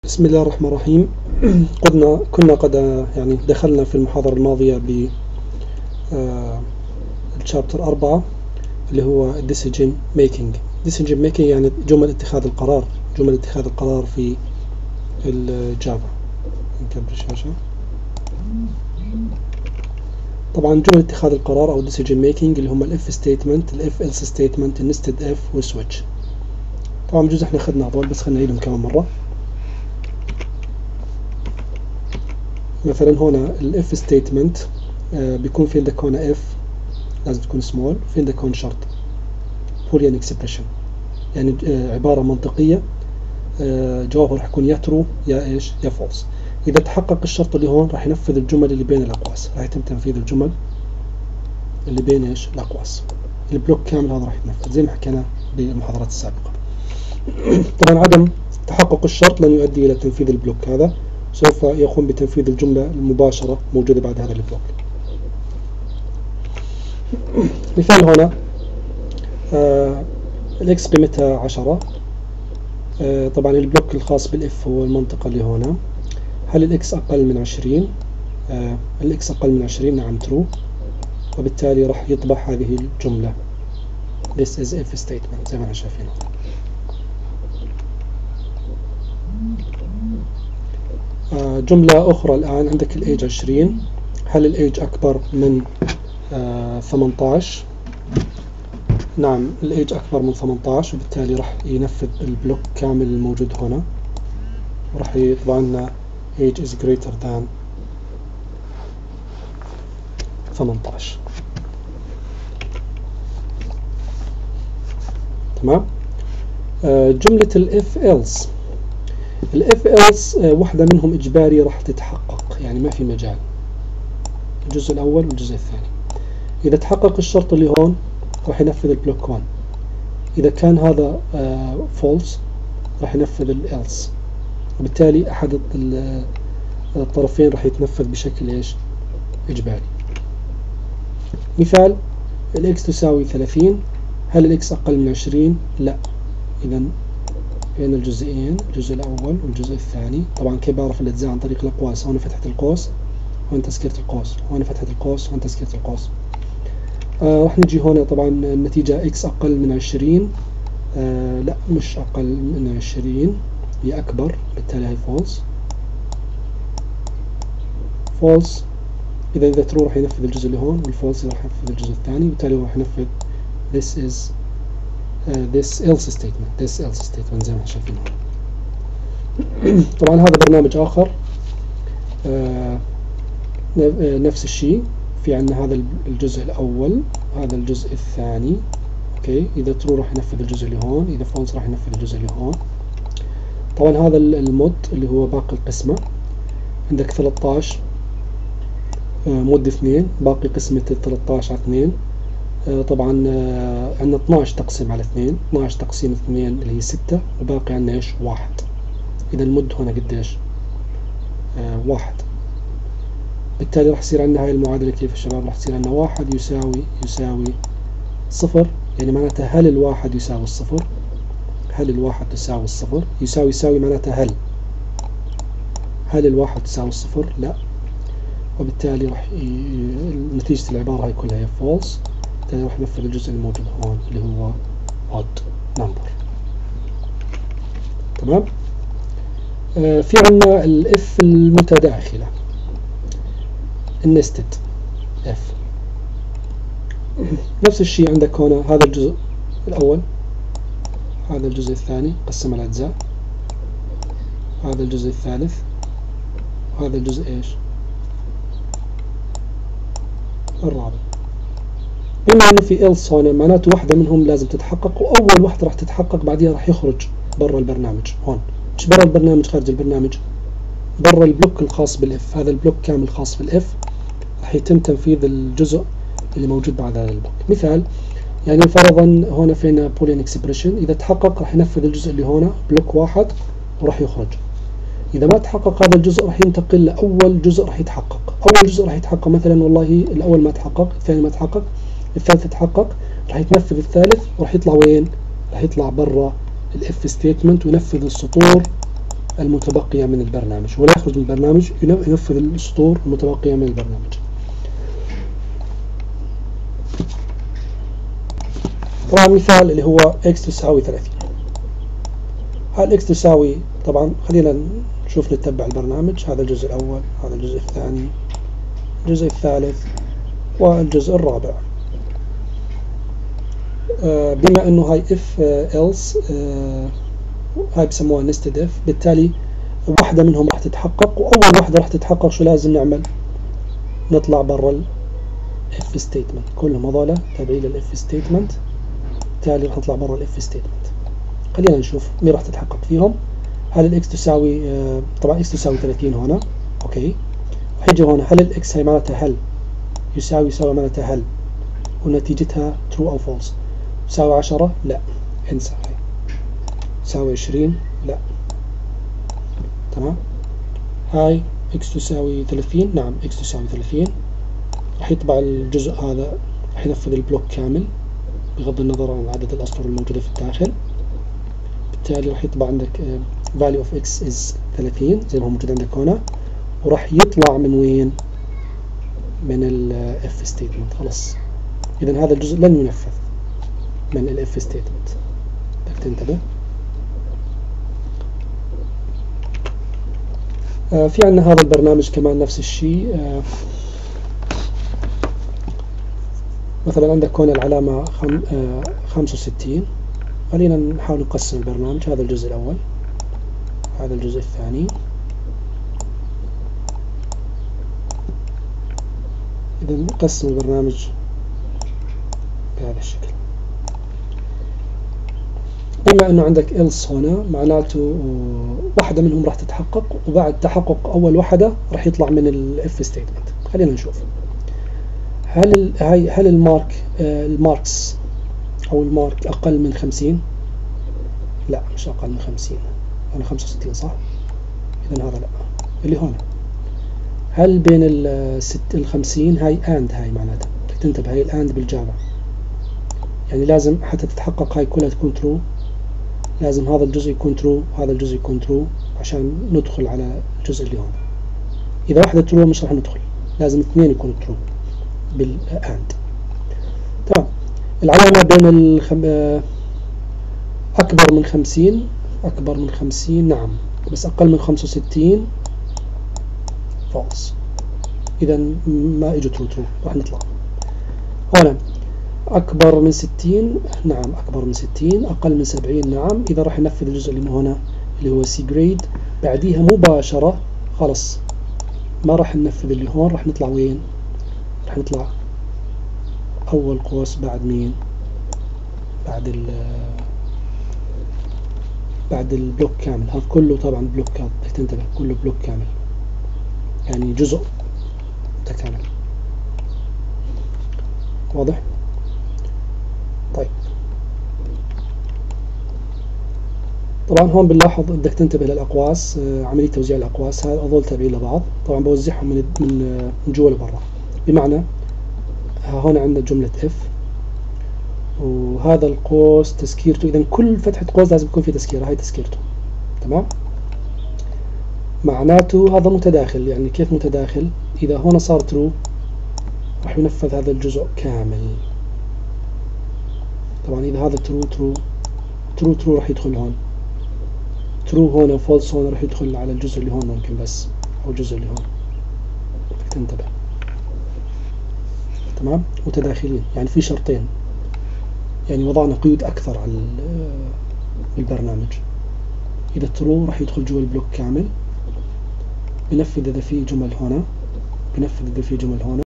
بسم الله الرحمن الرحيم. كنا قد يعني دخلنا في المحاضرة الماضية ب الشابتر 4 اللي هو decision making يعني جمل اتخاذ القرار في الجافا. نكبر الشاشة. طبعا جمل اتخاذ القرار او decision making اللي هم الاف statement الاف else statement النستد اف والسويتش. طبعا بجوز احنا اخذنا هذول بس خلينا نعيدهم كمان مرة. مثلا هنا الاف ستيتمنت بيكون في عندك هنا اف لازم تكون سمول، في عندك هون شرط بوليان اكسبريشن يعني عبارة منطقية جوابها راح يكون يا ترو يا ايش يا فولس. اذا تحقق الشرط اللي هون راح ينفذ الجمل اللي بين الاقواس، راح يتم تنفيذ الجمل اللي بين ايش الاقواس. البلوك كامل هذا راح يتنفذ زي ما حكينا بالمحاضرات السابقة. طبعا عدم تحقق الشرط لن يؤدي الى تنفيذ البلوك هذا، سوف يقوم بتنفيذ الجملة المباشرة موجودة بعد هذا البلوك. مثال هنا الاكس قيمتها 10. طبعا البلوك الخاص بالاف هو المنطقة اللي هنا. هل الاكس اقل من 20؟ الاكس اقل من 20 نعم ترو، وبالتالي راح يطبع هذه الجملة this is if statement زي ما احنا شايفين. جملة أخرى الآن عندك الإيج 20. هل الإيج أكبر من 18؟ نعم الإيج أكبر من 18، وبالتالي راح ينفذ البلوك كامل الموجود هنا، وراح يطبع لنا age is greater than 18. تمام. جملة الإف إلس، الإف إلس واحدة منهم إجباري راح تتحقق، يعني ما في مجال. الجزء الأول والجزء الثاني. إذا تحقق الشرط اللي هون راح ينفذ البلوك 1. إذا كان هذا فولس راح ينفذ الإلس، وبالتالي أحد الطرفين راح يتنفذ بشكل إيش إجباري. مثال الإكس تساوي 30. هل الإكس أقل من 20؟ لا. إذا بين الجزئين، الجزء الأول والجزء الثاني. طبعا كيف بعرف الأجزاء؟ عن طريق الأقواس. هون فتحة القوس، هون تسكيرة القوس، هون فتحة القوس، هون تسكيرة القوس. راح نجي هون طبعا النتيجة إكس أقل من 20. لا مش أقل من 20، هي أكبر، بالتالي هي فولس. فولس. إذا ترو راح ينفذ الجزء اللي هون، والفولس راح ينفذ الجزء الثاني، وبالتالي راح ينفذ this is this else statement زي ما شايفين هون. طبعا هذا برنامج آخر نفس الشيء. في عندنا هذا الجزء الأول، هذا الجزء الثاني. اوكي، إذا ترو راح ينفذ الجزء اللي هون، إذا فولس راح ينفذ الجزء اللي هون. طبعا هذا المود اللي هو باقي القسمة، عندك 13 مود 2، باقي قسمة 13 على 2. طبعا عندنا 12 تقسيم على 2، 12 تقسيم 2 اللي هي 6، وباقي عندنا ايش 1. إذا المد هنا قديش 1. بالتالي راح يصير عندنا هاي المعادلة كيف يا شباب؟ راح يصير عندنا 1 يساوي 0. يعني معناتها هل الواحد يساوي الصفر؟ هل الواحد تساوي الصفر؟ يساوي معناتها هل الواحد تساوي الصفر؟ لا. وبالتالي راح نتيجة العبارة هاي كلها هي فولس. بالتالي راح ننفذ الجزء الموجود هون اللي هو odd number. تمام. في عندنا الاف المتداخلة النستد اف. نفس الشيء عندك هنا هذا الجزء الأول، هذا الجزء الثاني قسم الأجزاء، هذا الجزء الثالث، وهذا الجزء ايش الرابع. بما انه في إلس هون معناته واحدة منهم لازم تتحقق، وأول واحدة راح تتحقق بعدها راح يخرج برا البرنامج. هون مش برا البرنامج، خارج البرنامج، برا البلوك الخاص بالاف. هذا البلوك كامل خاص بالاف راح يتم تنفيذ الجزء اللي موجود بعد هذا البلوك. مثال يعني فرضا هنا فينا بولين اكسبريشن، إذا تحقق راح ينفذ الجزء اللي هنا بلوك 1 وراح يخرج. إذا ما تحقق هذا الجزء راح ينتقل لأول جزء راح يتحقق. أول جزء راح يتحقق مثلا والله الأول ما تحقق، الثاني ما تحقق، الثالث تحقق، راح يتنفذ الثالث وراح يطلع وين؟ راح يطلع برا الاف ستيتمنت وينفذ السطور المتبقية من البرنامج، ولا يخرج من البرنامج، ينفذ السطور المتبقية من البرنامج. طبعا مثال اللي هو x تساوي 30. هل x تساوي، طبعا خلينا نشوف نتبع البرنامج. هذا الجزء الأول، هذا الجزء الثاني، الجزء الثالث والجزء الرابع. بما انه هاي if else هاي بسموها nested if، بالتالي واحدة منهم راح تتحقق، وأول واحدة راح تتحقق شو لازم نعمل؟ نطلع برا ال if statement. كلهم هذولا تابعين لل if statement، بالتالي راح نطلع برا ال if statement. خلينا نشوف مين راح تتحقق فيهم. هل ال x تساوي طبعا x تساوي 30 هنا، اوكي. راح يجي هون هل ال x هي معناتها هل يساوي معناتها هل، ونتيجتها true أو false. يساوي 10 لا، انسى. هاي يساوي 20 لا، تمام. هاي x تساوي 30، نعم x تساوي 30. راح يطبع الجزء هذا، راح ينفذ البلوك كامل بغض النظر عن عدد الأسطر الموجودة في الداخل. بالتالي راح يطبع عندك value of x is 30 زي ما هو موجود عندك هنا، وراح يطلع من وين؟ من ال if statement. خلاص، إذا هذا الجزء لن ينفذ من ال if statement. بدك تنتبه. في عندنا هذا البرنامج كمان نفس الشيء. مثلا عندك هنا العلامة 65. خلينا نحاول نقسم البرنامج. هذا الجزء الأول، هذا الجزء الثاني. إذا نقسم البرنامج بهذا الشكل. بما أنه عندك else هنا، معناته واحدة منهم راح تتحقق، وبعد تحقق أول واحدة راح يطلع من ال if statement. خلينا نشوف. هل الماركس أو المارك أقل من 50؟ لا، مش أقل من 50. أنا 65 صح؟ إذا هذا لا، اللي هون. هل بين ال 50 هاي and، هاي معناتها بدك تنتبه، هاي الأند بالجافا، يعني لازم حتى تتحقق هاي كلها تكون true، لازم هذا الجزء يكون true، هذا الجزء يكون true عشان ندخل على الجزء اللي هون. إذا واحدة true مش راح ندخل، لازم اثنين يكونوا true بالأند. تمام. العلامة بين أكبر من 50، أكبر من 50 نعم، بس أقل من 65 false. إذا ما إجوا true راح نطلع. هنا أكبر من 60 نعم، أكبر من 60. أقل من 70 نعم. إذا راح ننفذ الجزء اللي هنا اللي هو C grade بعديها مباشرة، خلص ما راح ننفذ اللي هون. راح نطلع وين؟ راح نطلع أول قوس بعد مين؟ بعد البلوك كامل. هذا كله طبعا بلوكات، بدك تنتبه، كله بلوك كامل، يعني جزء متكامل. واضح؟ طيب، طبعا هون بنلاحظ بدك تنتبه للأقواس، عملية توزيع الأقواس. هذول تابعين لبعض، طبعا بوزعهم من جوا لبرا. بمعنى هون عندنا جملة if، وهذا القوس تسكيرته، إذا كل فتحة قوس لازم يكون في تسكيرة، هاي تسكيرته. تمام. معناته هذا متداخل. يعني كيف متداخل؟ إذا هون صار true راح ينفذ هذا الجزء كامل. طبعا إذا هذا true راح يدخل هون، true هون false هون راح يدخل على الجزء اللي هون ممكن بس، أو الجزء اللي هون. بدك تنتبه. تمام. متداخلين، يعني في شرطين، يعني وضعنا قيود أكثر على البرنامج. إذا true راح يدخل جوا البلوك كامل، بنفذ إذا في جمل هنا، بنفذ إذا في جمل هنا.